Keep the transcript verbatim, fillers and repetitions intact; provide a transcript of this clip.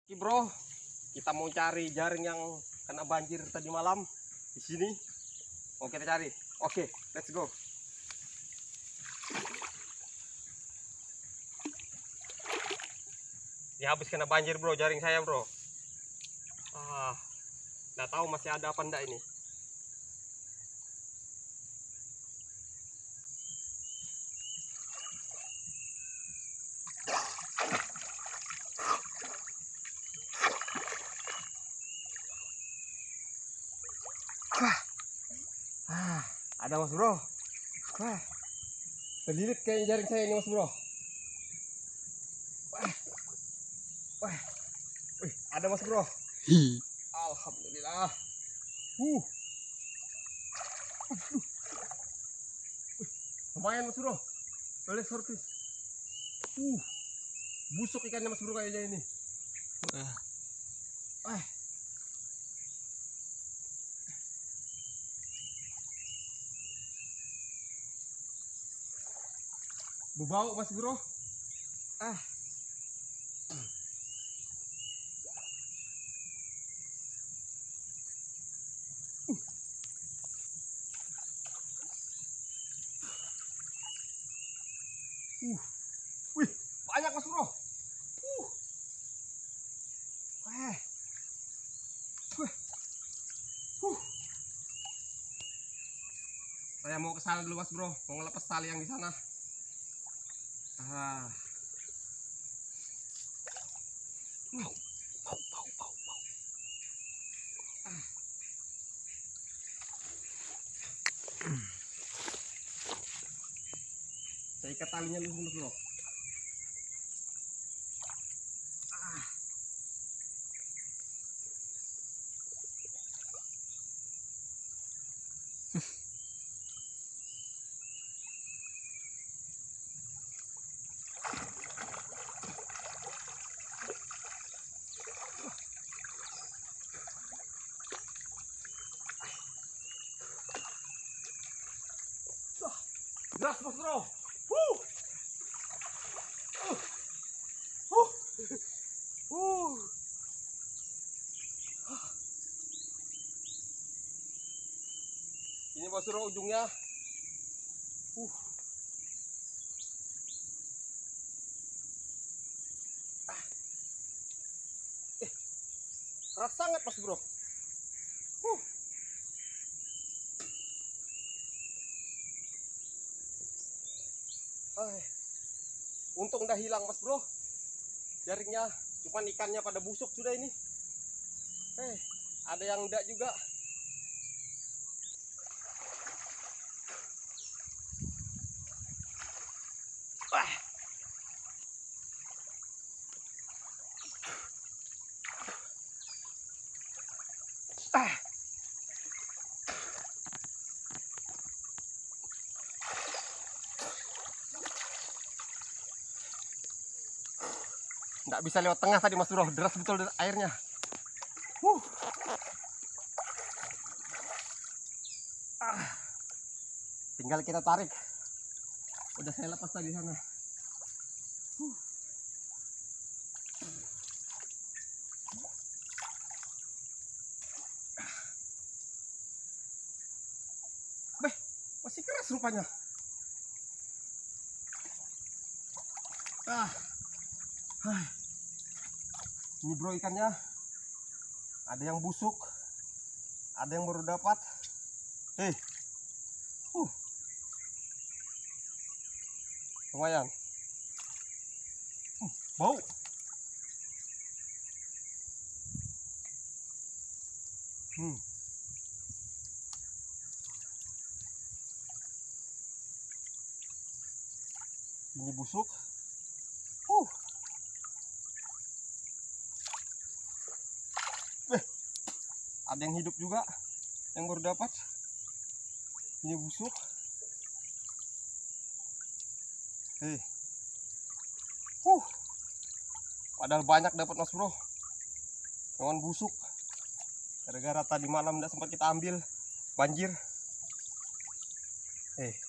Oke bro, kita mau cari jaring yang kena banjir tadi malam di sini. Mau kita cari. Oke, let's go. Ya habis kena banjir bro, jaring saya bro. Ah, nggak tahu masih ada apa enggak ini. Wah, ah, ada mas bro. Wah, terlilit kayak jaring saya ini mas bro. Wah, wah, wih, ada mas bro. Hi. Alhamdulillah. Uh, lumayan mas bro. Boleh sortis. Uh, busuk ikannya mas bro kayaknya ini. Wah, wah. Berbau mas bro. Ah. Uh. Uh. Wih, banyak mas bro. Uh. Wah. Wah. Uh. Saya mau ke sana dulu mas bro, mau ngelepas tali yang di sana. Ah. Bau, bau, bau, bau, bau. Ah. Saya ikat talinya dulu mas bro. Ah. Deras mas bro. Uh. Uh. Uh. Uh. Ini mas bro ujungnya. Uh. Ah. Eh, keras sangat mas bro. Uh. Ay. Untung udah hilang mas bro jaringnya, cuman ikannya pada busuk sudah ini. Eh, ada yang enggak juga. Wah. Ah. Nggak bisa lewat tengah tadi mas bro, deras betul airnya. Uh. Ah. Tinggal kita tarik. Udah saya lepas tadi sana. Uh. Beh, masih keras rupanya. Ah. Hai. Ini bro ikannya. Ada yang busuk, ada yang baru dapat. Eh. Uh. Lumayan. Uh, bau. Hmm. Ini busuk. Uh. Eh. Ada yang hidup juga, yang baru dapat. Ini busuk. Eh. Uh. Padahal banyak dapat mas bro. Hewan busuk. Gara-gara tadi malam tidak sempat kita ambil banjir. Eh.